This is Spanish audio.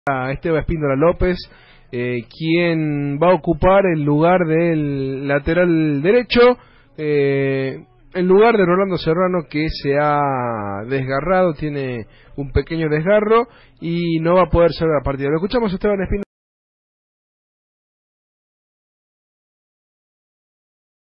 a Esteban Espíndola López, quien va a ocupar el lugar del lateral derecho, en lugar de Rolando Serrano, que se ha desgarrado, tiene un pequeño desgarro y no va a poder salir a la partida. Lo escuchamos a Esteban Espíndola.